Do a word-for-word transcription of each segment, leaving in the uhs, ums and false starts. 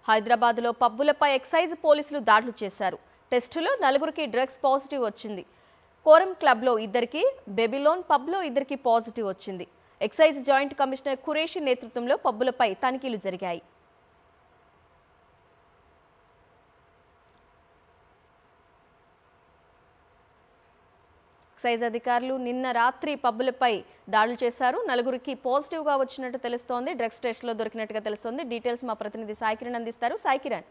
హైదరాబాద్లో పబ్బులపై ఎక్సైజ్ పోలీసులు దాడులు చేశారు. టెస్టులో నలుగురికి డ్రగ్స్ పాజిటివ్ వచ్చింది. కోరం క్లబ్లో ఇద్దరికి, బేబీలోన్ పబ్లో ఇద్దరికి పాజిటివ్ వచ్చింది. ఎక్సైజ్ జాయింట్ కమిషనర్ ఖురేషి నేతృత్వంలో పబ్బులపై తనిఖీలు జరిగాయి. ఎక్సైజ్ అధికారులు నిన్న రాత్రి పబ్బులపై దాడులు చేశారు. నలుగురికి పాజిటివ్ గా వచ్చినట్టు తెలుస్తోంది. డ్రగ్స్ టెస్ట్ లో దొరికినట్టుగా తెలుస్తోంది. డీటెయిల్స్ మా ప్రతినిధి సాయి కిరణ్ అందిస్తారు. సాయి కిరణ్.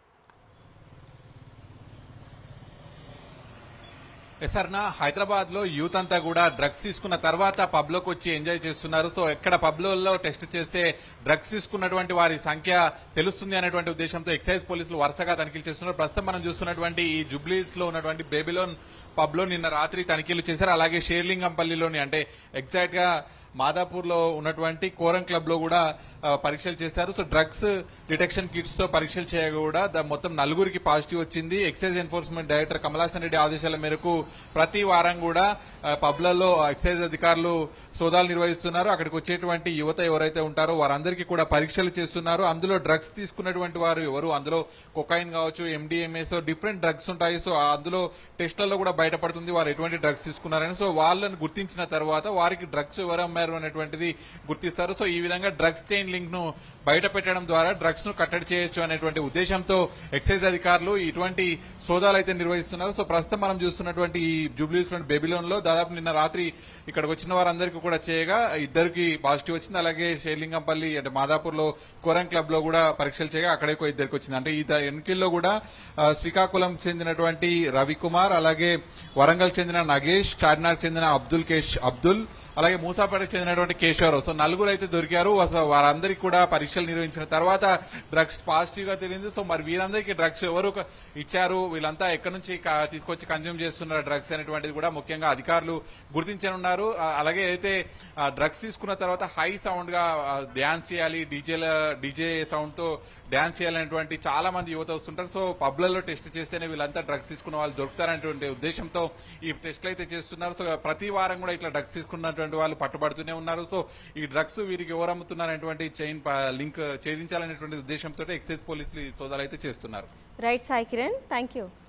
ఎసర్నా హైదరాబాద్ లో యూత్ అంతా కూడా డ్రగ్స్ తీసుకున్న తర్వాత పబ్ లోకి వచ్చి ఎంజాయ్ చేస్తున్నారు. సో ఎక్కడ పబ్ లలో టెస్ట్ చేస్తే డ్రగ్స్ తీసుకున్నటువంటి వారి సంఖ్య తెలుస్తుంది అనేటువంటి ఉద్దేశంతో ఎక్సైజ్ పోలీసులు వరుసగా తనిఖీలు చేస్తున్నారు. ప్రస్తుతం మనం చూస్తున్నటువంటి ఈ జుబ్లీస్ లో ఉన్నటువంటి బేబీలోన్ పబ్ లో నిన్న రాత్రి తనిఖీలు చేశారు. అలాగే షేర్లింగంపల్లిలోని అంటే ఎగ్జాక్ట్ గా మాదాపూర్ లో ఉన్నటువంటి కోరం క్లబ్ లో కూడా పరీక్షలు చేశారు. సో డ్రగ్స్ డిటెక్షన్ కిట్స్ తో పరీక్షలు చేయగా కూడా మొత్తం నలుగురికి పాజిటివ్ వచ్చింది. Excise enforcement director Kamalasan Reddy ఆదేశాల మేరకు ప్రతి వారం కూడా పబ్లలో ఎక్సైజ్ అధికారులు సోదాలు నిర్వహిస్తున్నారు. అక్కడికి వచ్చేటువంటి యువత ఎవరైతే ఉంటారో వారందరికీ కూడా పరీక్షలు చేస్తున్నారు. అందులో డ్రగ్స్ తీసుకున్నటువంటి వారు ఎవరు, అందులో కొకైన్ కావచ్చు, ఎండిఎంఏస్ డిఫరెంట్ డ్రగ్స్ ఉంటాయి. సో అందులో టెస్టులలో కూడా బయటపడుతుంది వారు ఎటువంటి డ్రగ్స్ తీసుకున్నారని. సో వాళ్ళని గుర్తించిన తర్వాత వారికి డ్రగ్స్ ఎవరు అమ్మారు అనేటువంటిది గుర్తిస్తారు. సో ఈ విధంగా డ్రగ్స్ చైన్ లింక్ ను బయట పెట్టడం ద్వారా డ్రగ్స్ ను కట్టడి చేయొచ్చు అనేటువంటి ఉద్దేశంతో ఎక్సైజ్ అధికారులు ఇటువంటి సోదాలు అయితే నిర్వహిస్తున్నారు. సో ప్రస్తుతం మనం చూస్తున్నటువంటి ఈ జూబ్లీస్ బేబీలోన్ లో దాదాపు నిన్న రాత్రి ఇక్కడికి వచ్చిన వారందరికీ కూడా చేయగా ఇద్దరికి పాజిటివ్ వచ్చింది. అలాగే షేర్లింగంపల్లి అంటే మాదాపూర్ లో కోరం క్లబ్ లో కూడా పరీక్షలు చేయగా అక్కడే ఇద్దరికి వచ్చింది. అంటే ఈ ఎన్నికల్లో కూడా శ్రీకాకుళం చెందినటువంటి రవికుమార్, అలాగే వరంగల్ చెందిన నగేష్, చార్మినార్ చెందిన అబ్దుల్ కేష్ అబ్దుల్, అలాగే మూసాపేటకు చెందినటువంటి కేశవరావు. సో నలుగురు అయితే దొరికారు. వారందరికీ కూడా పరీక్షలు నిర్వహించిన తర్వాత డ్రగ్స్ పాజిటివ్ గా తెలియదు. సో మరి వీరందరికీ డ్రగ్స్ ఎవరు ఇచ్చారు, వీళ్ళంతా ఎక్కడి నుంచి తీసుకొచ్చి కన్జ్యూమ్ చేస్తున్నారు డ్రగ్స్ అనేటువంటిది కూడా ముఖ్యంగా అధికారులు గుర్తించనున్నారు. అలాగే అయితే డ్రగ్స్ తీసుకున్న తర్వాత హై సౌండ్ గా డాన్స్ చేయాలి, డీజే డీజే సౌండ్ తో డాన్స్ చేయాలనేటువంటి చాలా మంది యువత వస్తుంటారు. సో పబ్లలో టెస్ట్ చేస్తేనే వీళ్ళంతా డ్రగ్స్ తీసుకున్న వాళ్ళు దొరుకుతారనేటువంటి ఉద్దేశంతో ఈ టెస్టులు అయితే చేస్తున్నారు. సో ప్రతి వారం కూడా ఇట్లా డ్రగ్స్ తీసుకున్నటువంటి వాళ్ళు పట్టుబడుతూనే ఉన్నారు. సో ఈ డ్రగ్స్ వీరికి ఎవరు అమ్ముతున్నారనేటువంటి చైన్ లింక్ ఛేదించాలనేటువంటి ఉద్దేశంతో ఎక్సైజ్ పోలీసులు ఈ సోదాలు అయితే చేస్తున్నారు. Right Sai Kiran, thank you.